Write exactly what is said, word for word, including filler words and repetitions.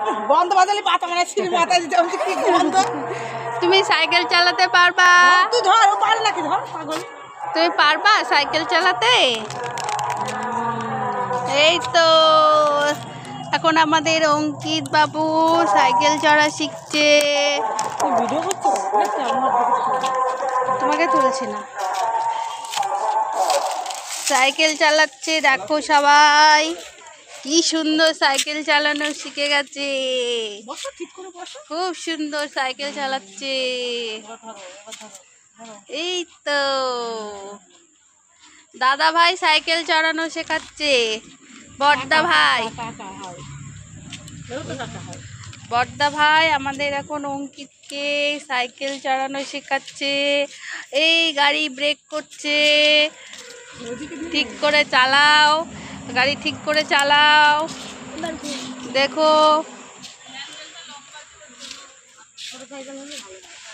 বন্ধ বাজালে পাতা মানে ছিঁড়ে মাথা দিতে আমি কি বন্ধ। তুমি সাইকেল চালাতে পারবা? তুই ধর, ও পারে নাকি, ধর পাগল। তুমি পারবা সাইকেল চালাতে? এই তো এখন আমাদের অঙ্কিত বাবু সাইকেল চড়া শিখছে। তুই ভিডিও করছো? তোমাকে তুলছি না, সাইকেল চালাচ্ছে দেখো সবাই, কি সুন্দর সাইকেল চালানো শিখে গেছে, বসো, ঠিক করে বসো। খুব সুন্দর সাইকেল চালাচ্ছে। এই তো দাদা ভাই সাইকেল চালানো শেখাচ্ছে, বড়দা ভাই টাকা হয়, এরও তো টাকা হয়। বড়দা ভাই আমাদের এখন অঙ্কিতকে সাইকেল চালানো শেখাচ্ছে। এই গাড়ি ব্রেক করছে, ঠিক করে চালাও, গাড়ি ঠিক করে চালাও, দেখো।